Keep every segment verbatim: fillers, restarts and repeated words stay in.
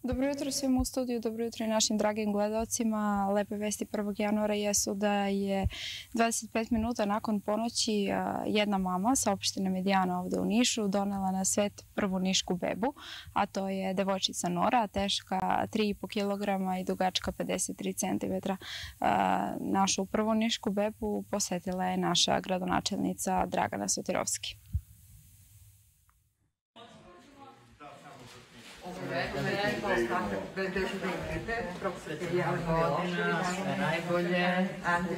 Dobro jutro svima u studiju, dobro jutro i našim dragim gledalcima. Lepe vesti prvog januara jesu da je dvadeset pet minuta nakon ponoći jedna mama sa opštine Medijana ovde u Nišu donela na svet prvu nišku bebu, a to je devojčica Nora, teška tri i po kilograma i dugačka pedeset tri centimetra. Našu prvu nišku bebu posetila je naša gradonačelnica Dragana Sotirovski. Sve najbolje.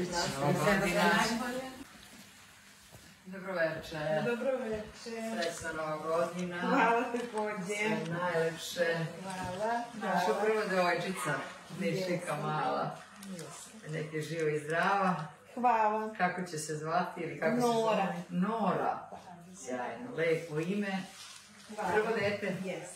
Dobro večer. Dobro večer. Srećna nova godina. Hvala takođe. Sve najlepše. Hvala. Naša prva devojčica, Nišika mala. Nek je živa i zdrava. Hvala. Kako će se zvati ili kako se Nora. zove? Nora. Sjajno, lepo ime. Prvo dete. Jest.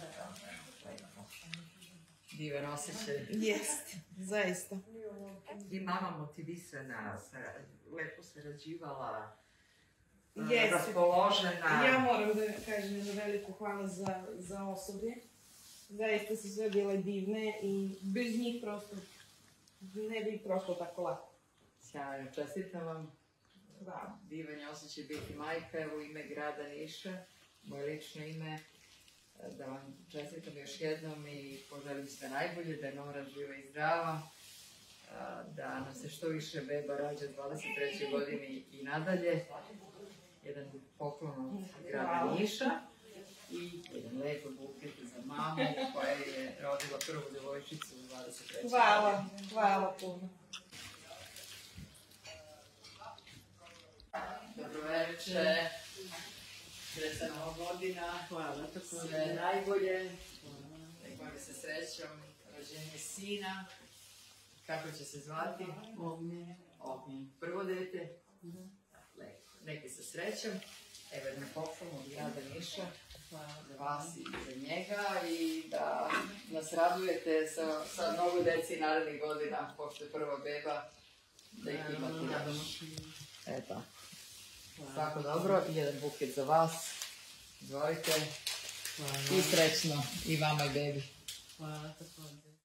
Divan osjećaj. Jest. Zaista. I mama motivisana, lepo sarađivala, Jest. raspoložena. Ja moram da kažem jedno veliko hvala za, za osoblje. Zaista su sve bile divne i bez njih prosto ne bi prošlo tako lako. Sjajno, čestitam vam. Hvala. Divan je osjećaj biti majka, evo ime grada Niša, moje lično ime. Da vam čestitam još jednom i poželim sve najbolje, da je Nora živa i zdrava, da nam se što više beba rađa dvadeset treće godini i nadalje. Jedan poklon od grada Niša i jedan lepo buket za mamu koja je rodila prvu devojčicu u dvadeset trećoj Hvala. Hvala puno. Dobro večer. Srećna nova godina. Hvala, Sve najbolje. Nek vam se srećom rođenje sina. Kako će se zvati? Ognjen. Ognjen. Prvo dete? Lepo. Neki sa srećom. Evo jedna poklon od grada Niša. Za vas i za njega. I da nas radujete sa, sa mnogo deci narednih godina, pošto je prva beba, da ih imate još. Eto. Svako dobro, i jedan buket za vas. Izvolite. I srećno i vama i bebi. Hvala, također.